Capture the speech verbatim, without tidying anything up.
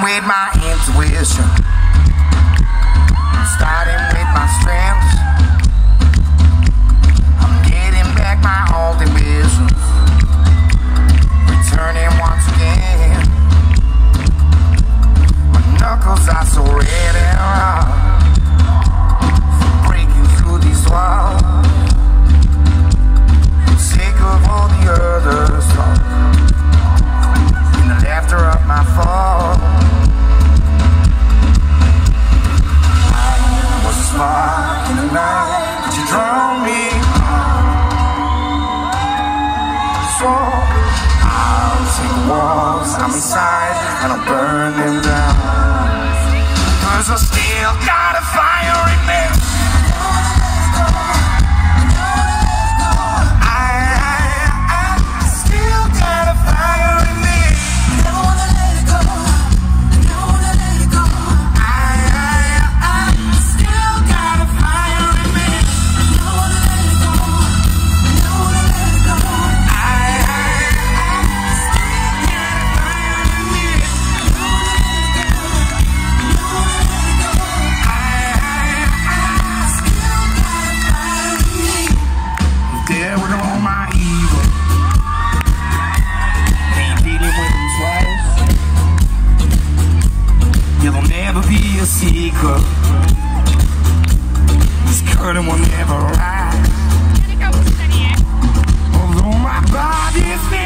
with my intuition, starting with my strengths. I'm getting back my old ambitions, returning once again. My knuckles are so red and raw, breaking through these walls. I'm sick of all the others talk, in the laughter of my fall. I was a spark in the night, but you draw me. So I'll take the walls I'm inside and I'll burn them down, 'cause I still got a fire in me. A secret, this curtain will never rise. Although my body's